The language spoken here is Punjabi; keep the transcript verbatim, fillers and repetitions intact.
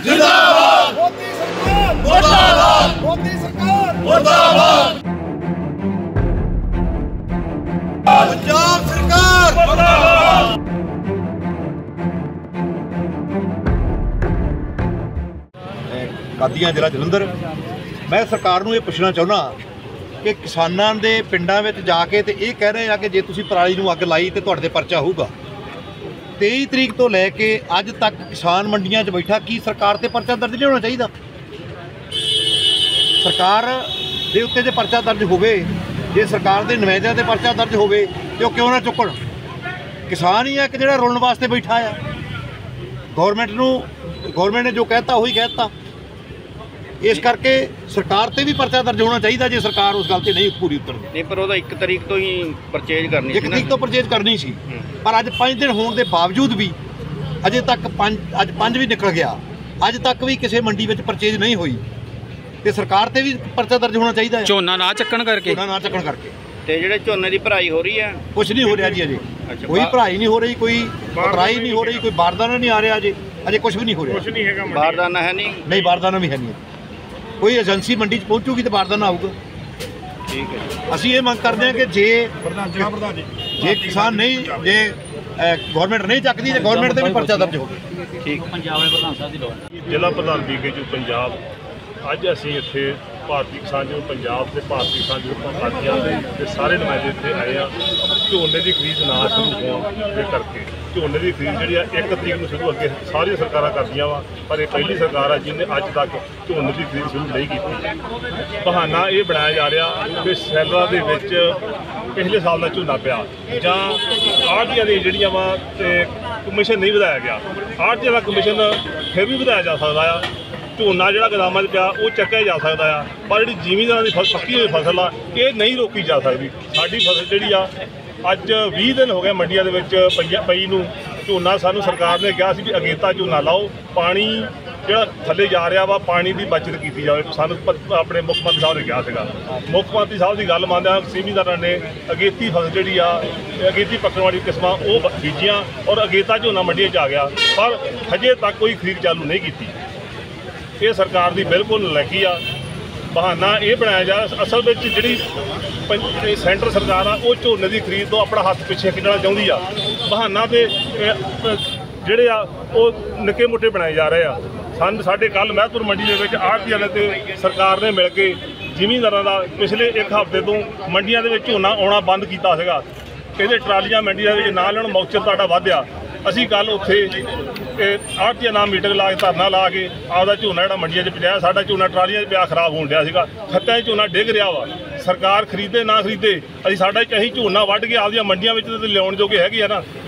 जिंदाबाद मोदी सरकार मुर्दाबाद मोदी सरकार मुर्दाबाद पंजाब सरकार मुर्दाबाद। कादियां जिला जलंधर मैं सरकार नूं ये पुछना चाहुंदा कि किसानां दे पिंडां विच जाके ते ये कह रहे हैं कि जे तुसीं पराली नूं अग लाई ते तुहाडे ते परचा होऊगा। तेईस तरीक तो लैके अज तक किसान मंडियां च बैठा की सरकार ते परचा दर्ज नहीं होना चाहिए। सरकार दे उत्ते जे परचा दर्ज होवे, जे सरकार दे नुमाइंदियां ते परचा दर्ज होवे ते क्यों ना चुकण। किसान ही है कि जिहड़ा रुलण वास्ते बैठा है। गौरमेंट नूं गौरमेंट ने जो कहता वही कहता। इस करके सरकार ते भी परचा दर्ज होना चाहिए जे सरकार उस गल ते नहीं पूरी उतरदी। नहीं पर वो एक तरीक तो ही परचेज करनी एक तरीक तो परचेज करनी सी, पर अज पाँच दिन होने के बावजूद भी अजे तक पाँच अज पाँच भी निकल गया, अज तक भी किसी मंडी में परचेज नहीं हुई। तो सरकार ते भी परचा दर्ज होना चाहिए। झोना ना चक्कण करके झोना ना चक्कण करके ते जिहड़े झोने की भराई हो रही है कुछ नहीं हो रहा जी। अजे अच्छा, कोई भराई नहीं हो रही, कोई उतराई नहीं हो रही, कोई बारदाना नहीं आ रहा। अजे अजे कुछ भी नहीं हो रहा। बारदाना है नहीं नहीं बारदाना भी है नहीं। कोई एजेंसी मंडी च पहुंचूगी तो बारदाना आऊगा। ठीक है। असीं ये मंग करते हैं कि जे जे किसान नहीं जे गौरमेंट नहीं चकती तो गौरमेंट से भी परचा दर्ज हो। ठीक ਜ਼ਿਲ੍ਹਾ ਪ੍ਰਧਾਨ ਬੀਕੇਯੂ ਪੰਜਾਬ ਅੱਜ ਅਸੀਂ ਇੱਥੇ ਭਾਰਤੀ ਕਿਸਾਨ ਯੂਨੀਅਨ ਪੰਜਾਬ ਤੇ ਭਾਰਤੀ ਕਿਸਾਨ ਯੂਨੀਅਨ ਪਾਰਟੀਆਂ ਦੇ ਸਾਰੇ ਨੁਮਾਇੰਦੇ ਇੱਥੇ ਆਏ ਆ। ਝੋਨੇ ਦੀ ਖਰੀਦ ਨਾ ਸ਼ੁਰੂ ਹੋਣ ਦੇ ਕਰਕੇ ਝੋਨੇ ਦੀ ਖਰੀਦ ਜਿਹੜੀ ਆ ਇੱਕ ਤਰੀਕ ਨੂੰ ਸ਼ੁਰੂ ਅੱਗੇ ਸਾਰੀਆਂ ਸਰਕਾਰਾਂ ਕਰਦੀਆਂ ਵਾ, ਪਰ ਇਹ ਪਹਿਲੀ ਸਰਕਾਰ ਆ ਜਿਹਨੇ ਅੱਜ ਤੱਕ ਝੋਨੇ ਦੀ ਖਰੀਦ ਸ਼ੁਰੂ ਨਹੀਂ ਕੀਤੀ। ਬਹਾਨਾ ਇਹ ਬਣਾਇਆ ਜਾ ਰਿਹਾ ਕਿ ਸੈਲਰਾਂ ਦੇ ਵਿੱਚ ਪਿਛਲੇ ਸਾਲ ਦਾ ਝੋਨਾ ਪਿਆ ਜਾਂ ਆੜ੍ਹਤੀਆਂ ਦੀਆਂ ਜਿਹੜੀਆਂ ਵਾ ਤੇ ਕਮਿਸ਼ਨ ਨਹੀਂ ਵਧਾਇਆ ਗਿਆ। ਆੜ੍ਹਤੀਆਂ ਦਾ ਕਮਿਸ਼ਨ ਫਿਰ ਵੀ ਵਧਾਇਆ ਜਾ ਸਕਦਾ ਆ। ਝੋਨਾ ਜਿਹੜਾ ਗੋਦਾਮਾਂ 'ਚ ਪਿਆ ਉਹ ਚੱਕਿਆ ਜਾ ਸਕਦਾ ਆ, ਪਰ ਜਿਹੜੀ ਜ਼ਿਮੀਂਦਾਰਾਂ ਦੀ ਫਸਲ ਪੱਕੀ ਹੋਈ ਫਸਲ ਆ ਇਹ ਨਹੀਂ ਰੋਕੀ ਜਾ ਸਕਦੀ। ਸਾਡੀ ਫਸਲ ਜਿਹੜੀ ਆ ਅੱਜ ਵੀਹ ਦਿਨ ਹੋ ਗਏ ਮੰਡੀਆਂ ਦੇ ਵਿੱਚ ਪਈਆ ਪਈ ਨੂੰ। ਝੋਨਾ ਸਾਨੂੰ ਸਰਕਾਰ ਨੇ ਕਿਹਾ ਸੀ ਵੀ ਅਗੇਤਾ ਝੋਨਾ ਲਾਓ, ਪਾਣੀ ਜਿਹੜਾ ਥੱਲੇ ਜਾ ਰਿਹਾ ਵਾ ਪਾਣੀ ਦੀ ਬਚਤ ਕੀਤੀ ਜਾਵੇ। ਸਾਨੂੰ ਆਪਣੇ ਮੁੱਖ ਮੰਤਰੀ ਸਾਹਿਬ ਨੇ ਕਿਹਾ ਸੀਗਾ। ਮੁੱਖ ਮੰਤਰੀ ਸਾਹਿਬ ਦੀ ਗੱਲ ਮੰਨਦਿਆਂ ਜ਼ਿਮੀਂਦਾਰਾਂ ਨੇ ਅਗੇਤੀ ਫਸਲ ਜਿਹੜੀ ਆ ਅਗੇਤੀ ਪੱਕਣ ਵਾਲੀ ਕਿਸਮਾਂ ਉਹ ਬੀਜੀਆਂ ਔਰ ਅਗੇਤਾ ਝੋਨਾ ਮੰਡੀਆਂ 'ਚ ਆ ਗਿਆ, ਪਰ ਹਜੇ ਤੱਕ ਕੋਈ ਖਰੀਦ ਚਾਲੂ ਨਹੀਂ ਕੀਤੀ। ਇਹ ਸਰਕਾਰ ਦੀ ਬਿਲਕੁਲ ਨਲਾਇਕੀ ਆ। ਬਹਾਨਾ ਇਹ ਬਣਾਇਆ ਜਾ ਅਸਲ ਵਿੱਚ ਜਿਹੜੀ ਸੈਂਟਰ ਸਰਕਾਰ ਆ ਉਹ ਝੋਨੇ ਦੀ ਖਰੀਦ ਤੋਂ ਆਪਣਾ ਹੱਥ ਪਿੱਛੇ ਖਿੱਚਣਾ ਚਾਹੁੰਦੀ ਆ। ਬਹਾਨਾ ਤੇ ਜਿਹੜੇ ਆ ਉਹ ਨਿੱਕੇ ਮੋਟੇ ਬਣਾਏ ਜਾ ਰਹੇ ਆ। ਸਾਨੂੰ ਸਾਡੇ ਕੱਲ੍ਹ ਮਹਿਤਪੁਰ ਮੰਡੀ ਦੇ ਵਿੱਚ ਆੜ੍ਹਤੀਆਂ ਨੇ ਤੇ ਸਰਕਾਰ ਨੇ ਮਿਲ ਕੇ ਜ਼ਿਮੀਂਦਾਰਾਂ ਦਾ ਪਿਛਲੇ ਇੱਕ ਹਫ਼ਤੇ ਤੋਂ ਮੰਡੀਆਂ ਦੇ ਵਿੱਚ ਝੋਨਾ ਆਉਣਾ ਬੰਦ ਕੀਤਾ ਸੀਗਾ। ਕਹਿੰਦੇ ਟਰਾਲੀਆਂ ਮੰਡੀਆਂ ਦੇ ਵਿੱਚ ਨਾ ਲੈਣ ਮੌਕਚਰ ਤੁਹਾਡਾ ਵਧਿਆ। ਅਸੀਂ ਕੱਲ੍ਹ ਉੱਥੇ ਆੜ੍ਹਤੀਆਂ ਨਾਲ ਮੀਟਿੰਗ ਲਾ ਕੇ ਧਰਨਾ ਲਾ ਕੇ ਆਪਦਾ ਝੋਨਾ ਜਿਹੜਾ ਮੰਡੀਆਂ 'ਚ ਪਜਾਇਆ। ਸਾਡਾ ਝੋਨਾ ਟਰਾਲੀਆਂ 'ਚ ਪਿਆ ਖਰਾਬ ਹੋਣ ਡਿਆ ਸੀਗਾ। ਖੱਤਿਆਂ 'ਚ ਝੋਨਾ ਡਿੱਗ ਰਿਹਾ ਵਾ। ਸਰਕਾਰ ਖਰੀਦੇ ਨਾ ਖਰੀਦੇ ਅਸੀਂ ਸਾਡਾ ਅਸੀਂ ਝੋਨਾ ਵੱਢ ਕੇ ਆਪਦੀਆਂ ਮੰਡੀਆਂ ਵਿੱਚ ਤੇ ਲਿਆਉਣ ਜੋਗੇ ਹੈਗੇ ਆ ਨਾ।